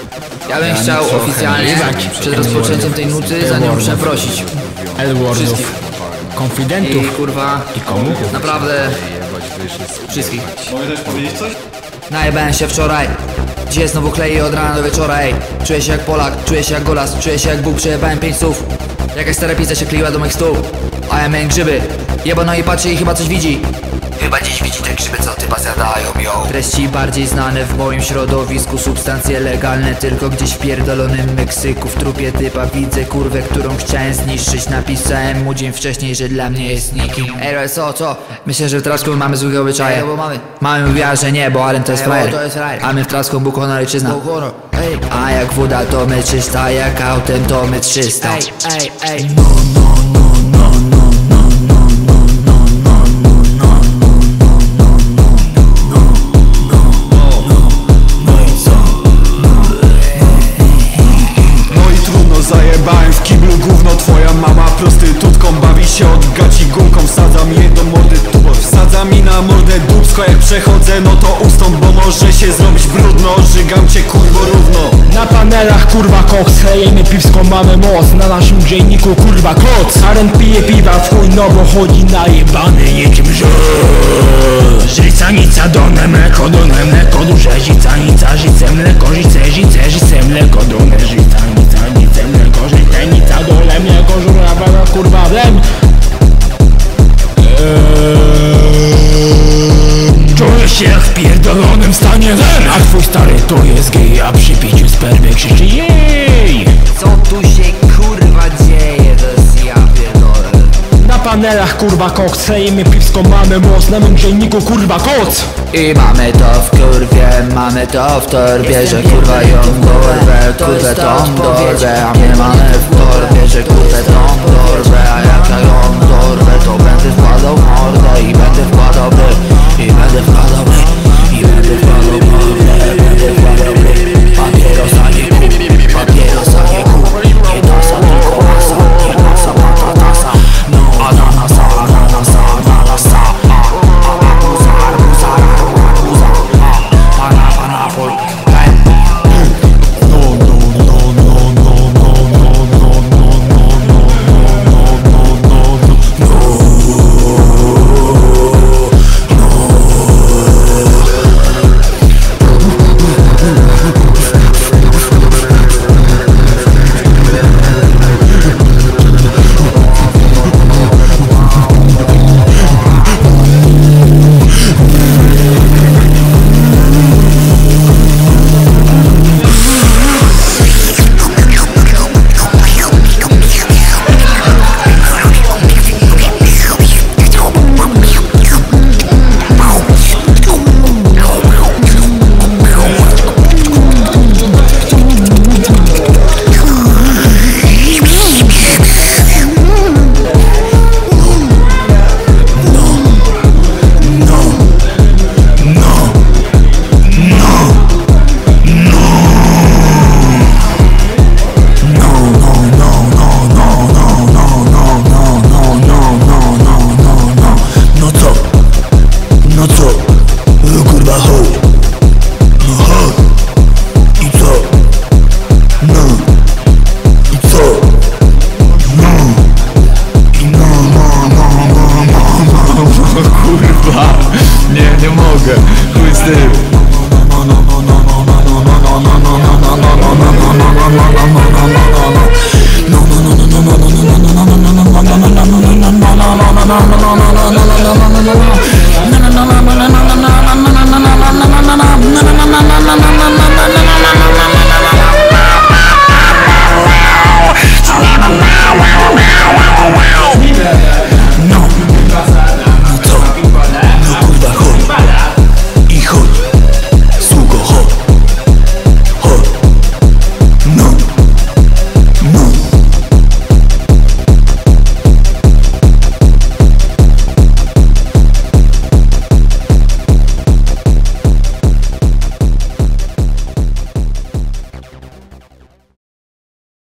Ja bym chciał oficjalnie przed rozpoczęciem tej nuty za nią przeprosić L-wordów, konfidentów i kurwa, i komuchów. naprawdę wszystkich. Mogę też powiedzieć coś? Najebałem się wczoraj, dzisiaj znowu kleję od rana do wieczora, ej. Czuję się jak Polak, czuję się jak Golas, czuję się jak Bóg, przejebałem 5 słów. Jakaś stara pizza się kleiła do moich stóp, a ja miałem grzyby. Jebano i patrzy i chyba coś widzi. Chyba dziś widzi te grzyby, co ty zjadają ją. Treści bardziej znane w moim środowisku, substancje legalne tylko gdzieś w pierdolonym Meksyku. W trupie typa widzę kurwę, którą chciałem zniszczyć. Napisałem mu dzień wcześniej, że dla mnie jest nikim. Ej, co? Myślę, że w Trasku mamy złego obyczaje. Mamy mówiła, że nie, bo Aren to jest frajer. A my w Trasku Bóg, honor i czyzna. A jak woda to my czysta, jak autem to my 300. Zajebałem w kiblu gówno, twoja mama prostytutką bawi się od gaci gumką. Wsadzam jej do mordy tubor, wsadza mi na mordę dubsko. Jak przechodzę no to ustąp, bo może się zrobić brudno. Żygam cię kurwo równo. Na panelach kurwa koks, klejemy pipską, mamy moc. Na naszym dzienniku kurwa koc. Aren pije piwa w chuj, no bo chodzi najebany niczym Życanica done mleko, duże życanica, życe mleko, życe mleko, done życanica, mleko, żytenica, dole mleko, żurawa, kurwa wlem. Czuję się jak w pierdolonym stanie zen. A twój stary to jest gej, a przy piciu spermy krzyczy jej. Co tu się kurwa dzieje, to jest ja pierdolę. Na panelach kurwa koks, klejemy pipską, mamy moc. Na mym dzienniku kurwa koc. I mamy to w kurwie, mamy to w torbie, że kurwa ją dorwę, kurwę tą dorwę. A my mamy w torbie, że kurwę tą dorwę. A jak ja ją dorwę, to będę wkładał w mordę i będę wkładał by, i będę wkładał by, i będę wkładał by.